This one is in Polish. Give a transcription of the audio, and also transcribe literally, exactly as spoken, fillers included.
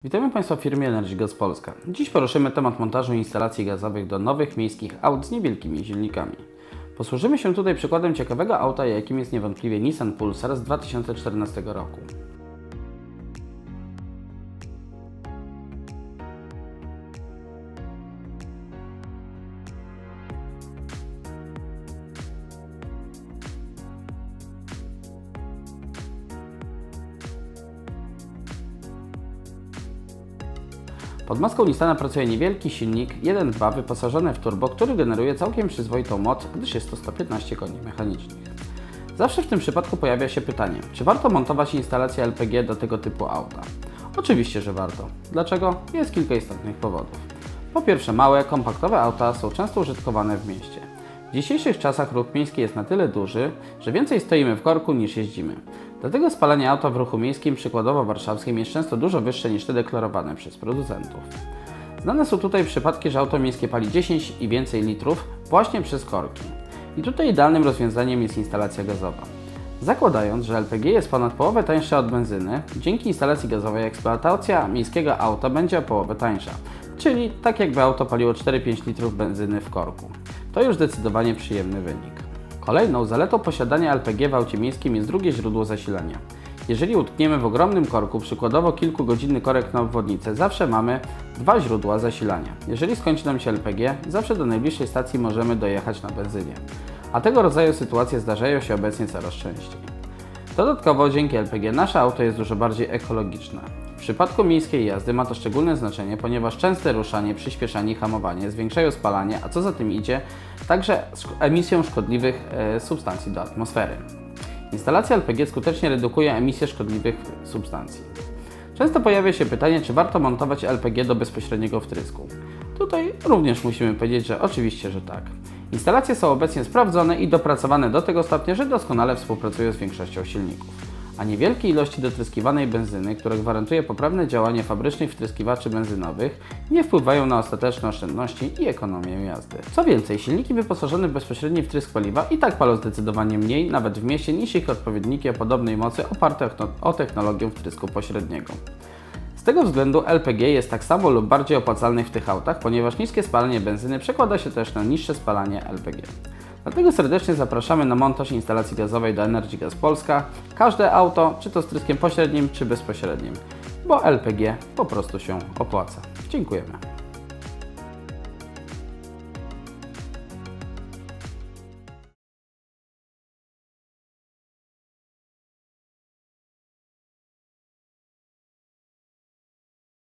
Witamy Państwa w firmie EnergyGaz Polska. Dziś poruszymy temat montażu instalacji gazowych do nowych miejskich aut z niewielkimi silnikami. Posłużymy się tutaj przykładem ciekawego auta, jakim jest niewątpliwie Nissan Pulsar z dwa tysiące czternastego roku. Pod maską Nissana pracuje niewielki silnik jeden przecinek dwa wyposażony w turbo, który generuje całkiem przyzwoitą moc, gdyż jest to sto piętnaście koni mechanicznych. Zawsze w tym przypadku pojawia się pytanie, czy warto montować instalację L P G do tego typu auta? Oczywiście, że warto. Dlaczego? Jest kilka istotnych powodów. Po pierwsze, małe, kompaktowe auta są często użytkowane w mieście. W dzisiejszych czasach ruch miejski jest na tyle duży, że więcej stoimy w korku niż jeździmy. Dlatego spalanie auta w ruchu miejskim, przykładowo warszawskim, jest często dużo wyższe niż te deklarowane przez producentów. Znane są tutaj przypadki, że auto miejskie pali dziesięć i więcej litrów właśnie przez korki. I tutaj idealnym rozwiązaniem jest instalacja gazowa. Zakładając, że L P G jest ponad połowę tańsze od benzyny, dzięki instalacji gazowej eksploatacja miejskiego auta będzie o połowę tańsza, czyli tak jakby auto paliło cztery pięć litrów benzyny w korku. To już zdecydowanie przyjemny wynik. Kolejną zaletą posiadania L P G w aucie miejskim jest drugie źródło zasilania. Jeżeli utkniemy w ogromnym korku, przykładowo kilkugodzinny korek na obwodnicę, zawsze mamy dwa źródła zasilania. Jeżeli skończy nam się L P G, zawsze do najbliższej stacji możemy dojechać na benzynie. A tego rodzaju sytuacje zdarzają się obecnie coraz częściej. Dodatkowo dzięki L P G nasze auto jest dużo bardziej ekologiczne. W przypadku miejskiej jazdy ma to szczególne znaczenie, ponieważ częste ruszanie, przyspieszanie i hamowanie zwiększają spalanie, a co za tym idzie, także emisję szkodliwych e, substancji do atmosfery. Instalacja L P G skutecznie redukuje emisję szkodliwych substancji. Często pojawia się pytanie, czy warto montować L P G do bezpośredniego wtrysku. Tutaj również musimy powiedzieć, że oczywiście, że tak. Instalacje są obecnie sprawdzone i dopracowane do tego stopnia, że doskonale współpracują z większością silników. A niewielkie ilości dotryskiwanej benzyny, które gwarantuje poprawne działanie fabrycznych wtryskiwaczy benzynowych, nie wpływają na ostateczne oszczędności i ekonomię jazdy. Co więcej, silniki wyposażone w bezpośredni wtrysk paliwa i tak palą zdecydowanie mniej, nawet w mieście, niż ich odpowiedniki o podobnej mocy oparte o technologię wtrysku pośredniego. Z tego względu L P G jest tak samo lub bardziej opłacalny w tych autach, ponieważ niskie spalanie benzyny przekłada się też na niższe spalanie L P G. Dlatego serdecznie zapraszamy na montaż instalacji gazowej do EnergyGaz Polska. Każde auto, czy to z wtryskiem pośrednim, czy bezpośrednim, bo L P G po prostu się opłaca. Dziękujemy.